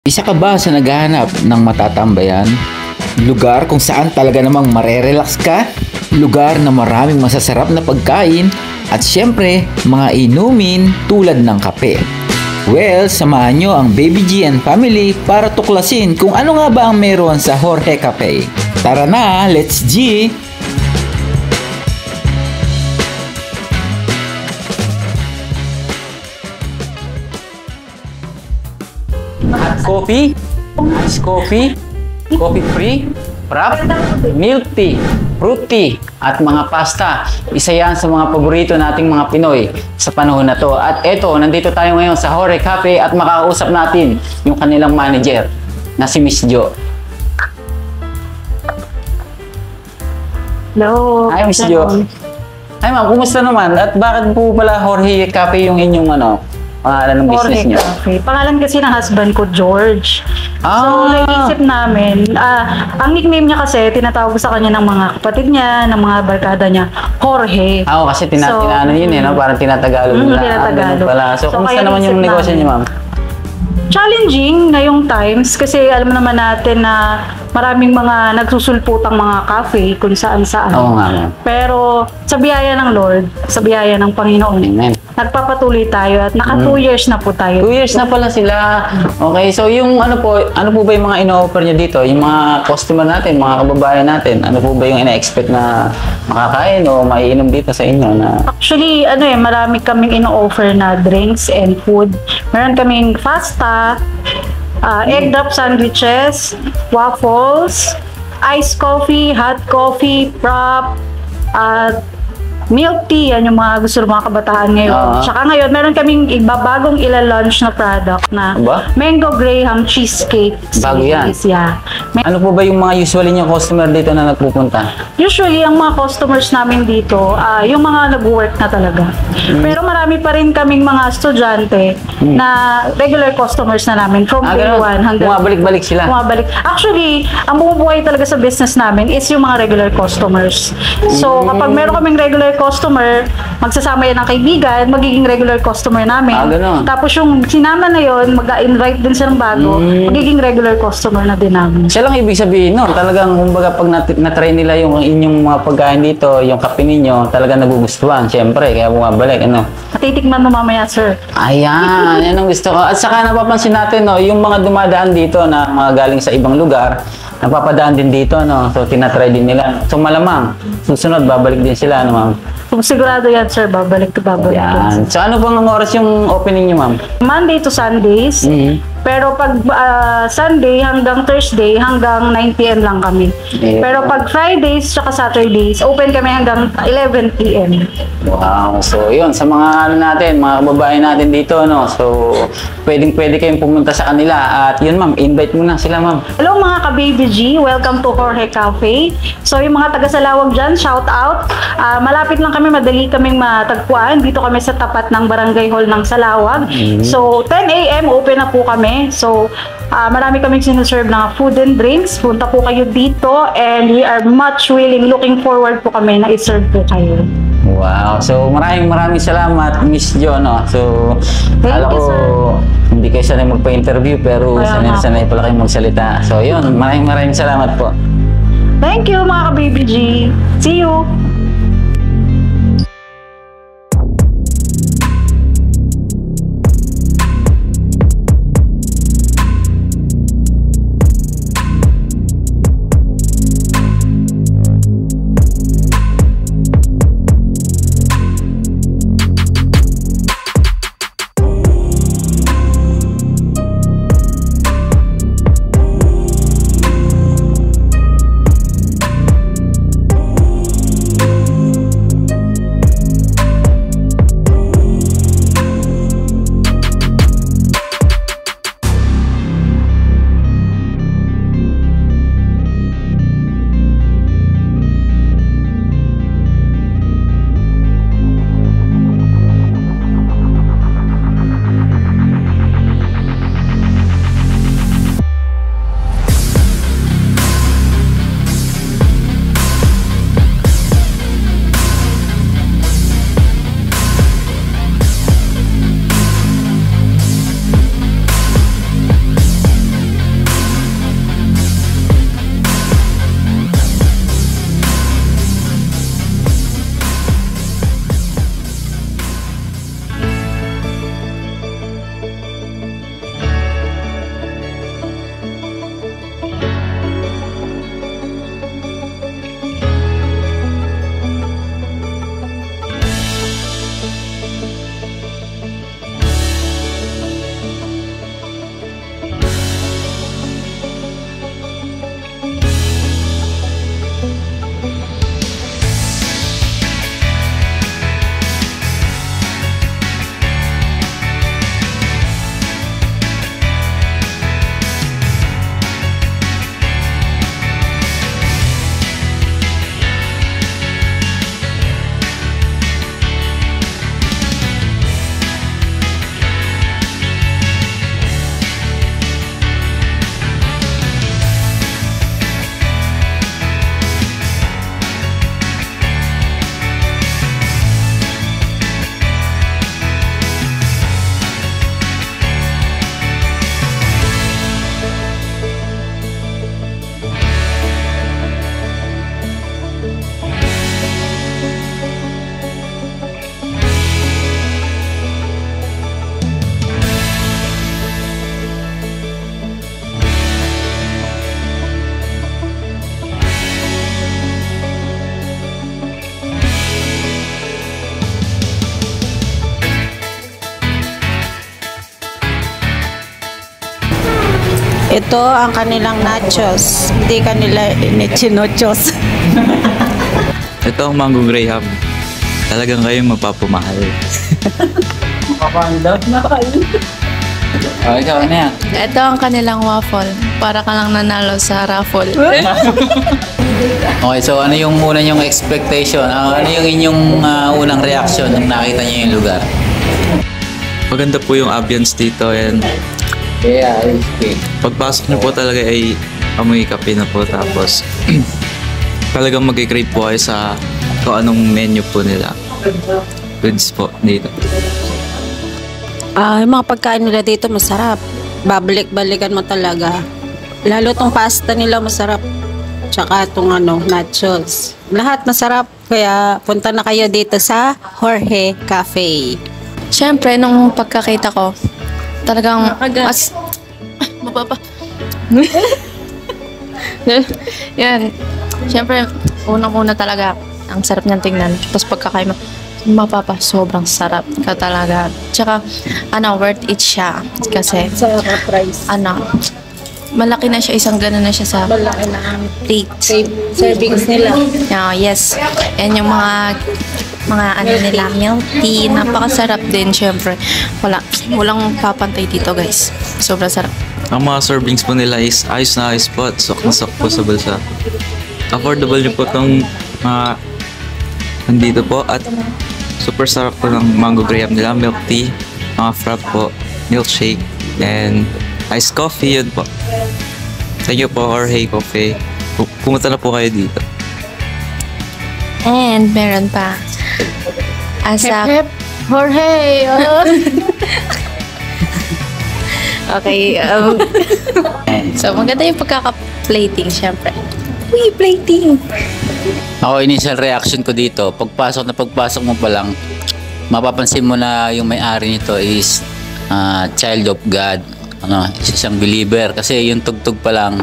Isa ka ba sa naghahanap ng matatambayan? Lugar kung saan talaga namang marerelax ka? Lugar na maraming masasarap na pagkain at syempre mga inumin tulad ng kape. Well, samahan nyo ang Baby G and family para tuklasin kung ano nga ba ang meron sa Jorge Cafe. Tara na, let's G! Coffee, iced coffee, coffee free, frap, milk tea, fruit tea, at mga pasta. Isa yan sa mga paborito nating mga Pinoy sa panahon na to. At eto, nandito tayo ngayon sa Jorge Cafe at makakausap natin yung kanilang manager na si Miss Jo. Hello. Hi, Miss Jo. Hi, ma'am. Kumusta naman? At bakit po pala Jorge Cafe yung inyong pangalan ng business niyo? Cafe. Pangalan kasi ng husband ko, George. So, Ah! naisip namin, ang nickname niya kasi, tinatawag sa kanya ng mga kapatid niya, ng mga barkada niya, Jorge. Oo, kasi So, tinano yun eh, no? Parang tinatagalog nila. tinatagalog. Ganun pala. So, So, kumusta kaya naman yung naisip negosyo namin. niyo, ma'am? Challenging ngayong times kasi alam naman natin na maraming mga nagsusulputang mga cafe kung saan-saan. Oo nga, ma'am. Pero sa biyaya ng Lord, sa biyaya ng Panginoon, Amen. nagpapatuloy tayo at naka 2 years na po tayo. 2 years na pala sila. Okay, so yung ano po ba yung mga ino-offer niyo dito? Yung mga customer natin, mga kababayan natin, ano po ba yung ina-expect na makakain o maiinom dito sa inyo na Actually, marami kaming ino-offer na drinks and food. Meron kaming pasta, egg drop sandwiches, waffles, iced coffee, hot coffee, frap, at milk tea. Yan yung mga gusto ng mga kabataan ngayon. Tsaka ngayon, meron kaming bagong ila-launch na product na Aba? Mango Graham Cheesecake. Bago yan? Yeah. ano po ba yung mga usually yung customer dito na nagpupunta? Usually, ang mga customers namin dito, yung mga nag-work na talaga. Pero marami pa rin kaming mga estudyante na regular customers na namin from day Ganun. 1 hanggang Bumabalik-balik sila. bumabalik. Actually, ang bumubuhay talaga sa business namin is yung mga regular customers. So, kapag meron kaming regular customer, magsasama yan ng kaibigan, magiging regular customer namin. Ganun. Tapos yung sinama na yon, mag-invite din siya ng bago, magiging regular customer na din namin. Siya lang ibig sabihin no, talagang kumbaga pag na-try nila yung inyong mga pagkain dito, yung kape ninyo, talagang nagugustuhan, syempre, kaya bumabalik, ano. Matitikman mo mamaya, sir. Ayan, yan ang gusto ko. At saka napapansin natin, no, yung mga dumadaan dito na mga galing sa ibang lugar, napapadaan din dito, no. So, tinatry din nila. So, malamang, susunod, babalik din sila, no, ma'am. Kung sigurado yan, sir, babalik yan. Yan. So, ano pang oras yung opening niyo, ma'am? Monday to Sundays. Pero pag Sunday hanggang Thursday, hanggang 9 p.m. lang kami. Yeah. Pero pag Fridays tsaka Saturdays, open kami hanggang 11 p.m. Wow. So, yun. Sa mga natin, mga kababayan natin dito, no. So, pwedeng-pwede kayong pumunta sa kanila. At yun, ma'am, invite mo na sila, ma'am. Hello mga ka-Baby G, welcome to Jorge Cafe. So yung mga taga-Salawag dyan, shout out. Malapit lang kami, madali kaming matagpuan. Dito kami sa tapat ng Barangay Hall ng Salawag. So 10 a.m. open na po kami. So marami kaming sinuserve na food and drinks. Punta po kayo dito and we are much willing, looking forward po kami na i-serve po kayo. Wow. So, maraming salamat, Miss Jo, no. So, Thank alam you, ko, sir. hindi kayo sanay magpa-interview, pero Kaya nga. sanay pala kayong magsalita. So, yun. Maraming salamat po. Thank you mga ka-Baby G. See you! Ito ang kanilang nachos. Hindi kanila inichinochos. Ito ang Mango Graham. Talagang kayong mapapamahal. Oh, ikaw, ano yan? Ito ang kanilang waffle. Para ka lang nanalo sa raffle. Okay, so ano yung una nyong expectation? Ano yung inyong unang reaction nung nakita nyo yung lugar? Maganda po yung ambience dito and Yeah, okay. pagpasok niyo po talaga ay amoy kape na po tapos talagang mag-crave po kayo sa kung anong menu po nila. Goods po dito. Yung mga pagkain nila dito masarap. Babalik-balikan mo talaga. Lalo tong pasta nila masarap. Tsaka tong nachos. Lahat masarap. Kaya punta na kayo dito sa Jorge Cafe. Siyempre, nung pagkakita ko, talagang as... Mababa. Yan. Siyempre, unang-una talaga, ang sarap niyang tingnan. Tapos pagkakain mo, mapapa, sobrang sarap ka talaga. Tsaka, worth it siya. Kasi, Sa price. malaki na siya, isang gano'n na siya sa Malaki na ang plate. servings nila. Yes. And yung mga nila, milk tea, napakasarap din, syempre. Walang papantay dito, guys. Sobrang sarap. Ang mga servings po nila is ayos na ayos po at sok na sok po sa bulsa. Affordable niyo po itong mga nandito po at super sarap po ng Mango Graham nila, milk tea, mga frap po, milkshake, and iced coffee, yun po. Thank you po, Jorge Cafe. Pumunta na po kayo dito. And meron pa. Asa... Jorge! Okay. So, maganda yung pagkaka-plating, syempre. Uy, plating! Ako, initial reaction ko dito, pagpasok mo pa lang, mapapansin mo na yung may-ari nito is child of God. Isa siyang believer. Kasi yung tugtog pa lang,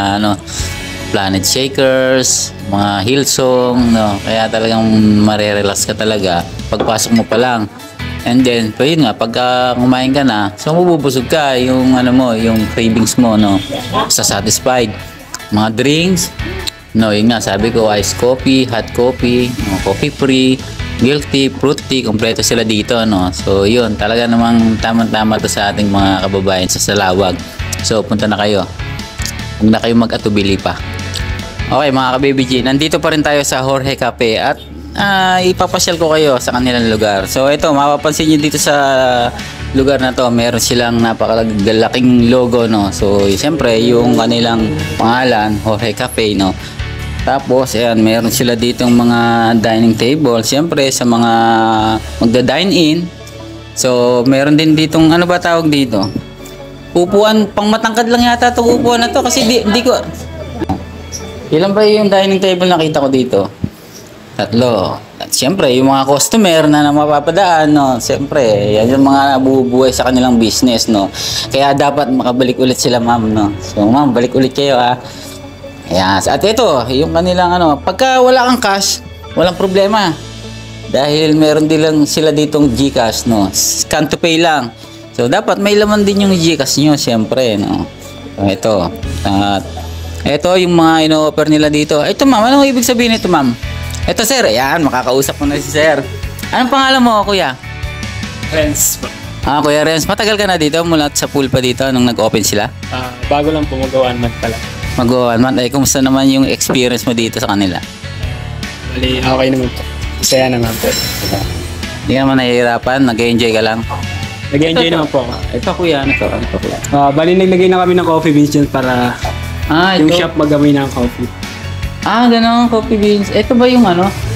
Planet Shakers, mga Hillsong, kaya talagang marerelax ka talaga pagpasok mo pa lang. And then, yun nga, pagka kumain ka na, so mabubusog ka, yung yung cravings mo, satisfied. Mga drinks, yun nga, sabi ko, iced coffee, hot coffee, coffee free, milk tea, fruit tea, kompleto sila dito, So, yun, talaga namang tamang-tama to sa ating mga kababayan sa Salawag. So, punta na kayo. Huwag na kayo mag-atubili pa. Okay, mga ka-Baby G, nandito pa rin tayo sa Jorge Cafe at ipapasyal ko kayo sa kanilang lugar. So, ito, mapapansin nyo dito sa lugar na to, meron silang napakalaking logo, So, siyempre, yung kanilang pangalan, Jorge Cafe, Tapos, ayan, meron sila ditong mga dining table. Siyempre, sa mga magda-dine-in. So, meron din ditong, ano ba tawag dito? Upuan, pang matangkad lang yata itong upuan na to. Kasi di ko... Ilan ba yung dining table nakita ko dito? 3. At siyempre, yung mga customer na mapapadaan, siyempre, yan yung mga nabubuhay sa kanilang business, Kaya dapat makabalik ulit sila, ma'am, So, ma'am, balik ulit kayo, Ayan. At ito, yung kanilang pagka wala kang cash, walang problema. Dahil meron din lang sila ditong GCash, Scan to pay lang. So, dapat may laman din yung GCash nyo, siyempre, So, ito. At ito yung mga ino-offer nila dito. Ito, ma'am, anong ibig sabihin nito, ma'am? Ito, sir. Ayan, makakausap ko na si sir. Anong pangalan mo, kuya? Renz. Kuya Renz, matagal ka na dito mula sa pool pa dito nung nag-open sila? Bago lang po, mag-1 month pa lang. Mag-1 month. Ay, kumusta naman yung experience mo dito sa kanila? Bali, okay naman po. Masaya naman po. Hindi ka naman nahihirapan? Nag-enjoy ka lang? Nag-enjoy naman po ako. Ito, kuya. Ano to? Ano to, kuya? Bali, naglagay na kami ng coffee beans dyan para yung Ito. shop magamoy ng coffee. Gano'n. Coffee beans. Ito ba yung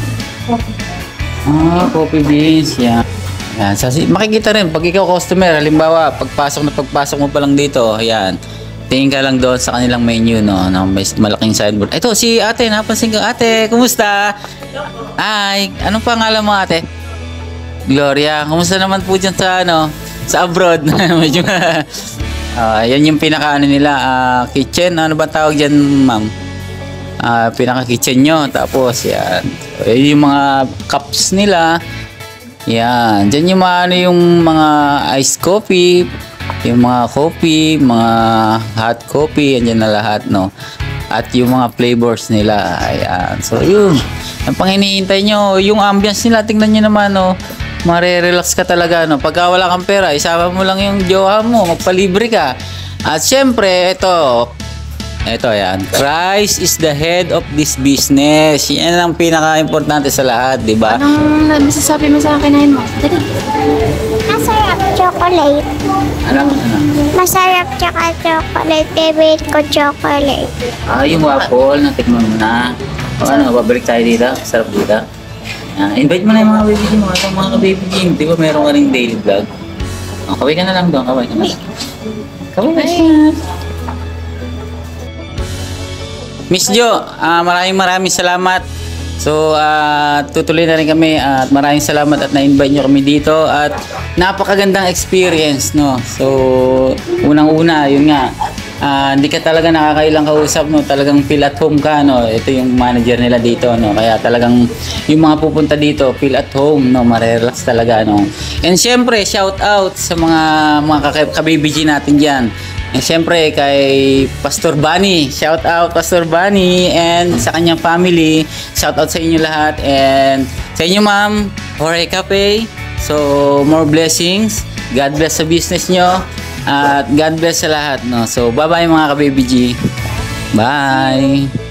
coffee beans. Yan. Yan. Makikita rin, pag ikaw customer, halimbawa, pagpasok mo pa lang dito, yan. Tingin ka lang doon sa kanilang menu, may malaking signboard. Ito, si ate, napansin ko. Ate, kumusta? Ay, anong pangalan mo, ate? Gloria. Kumusta naman po dyan sa abroad? Medyo, yan yung pinaka nila, kitchen. Ano ba tawag dyan, ma'am? Pinaka kitchen nyo. Tapos, yan. Yung mga cups nila. Yan. Dyan yung yung mga iced coffee, Yung mga coffee, mga hot coffee, andyan na lahat, no? At yung mga flavors nila, ayan. So, yun. Ang pang hinihintay nyo, yung ambience nila, tingnan nyo naman, no? Marerelax ka talaga, no? Pagka wala kang pera, isama mo lang yung jowa mo, magpalibre ka. At syempre, ito, yan. Christ is the head of this business. Yan ang pinaka-importante sa lahat, di ba? Anong masasabi mo sa kinain mo? Dali. Masarap chocolate. Ano? Masarap tsaka chocolate. Favorite ko chocolate. Yung waffle, natikman mo na. O ano, babalik tayo dito? Sarap dito. Invite mo na yung mga baby Jing, mga baby Jing. Di ba meron ka rin daily vlog? Kaway ka na lang doon, kaway ka na lang. Kaway na siya. Miss Jo, maraming salamat. So, tutuloy na rin kami at maraming salamat at na-invite nyo kami dito at napakagandang experience, no? So, unang-una, yun nga, hindi ka talaga nakakailang kausap, no? Talagang feel at home ka, no? Ito yung manager nila dito, no? Kaya talagang yung mga pupunta dito, feel at home, no? Marerelax talaga, no? And syempre, shout out sa mga kabibiji natin dyan. And syempre kay Pastor Bunny, shout out Pastor Bunny and sa kanyang family, shout out sa inyo lahat and sa inyo ma'am, Jorge Cafe. So more blessings, God bless sa business nyo at God bless sa lahat, no. So bye bye mga ka-baby G. Bye.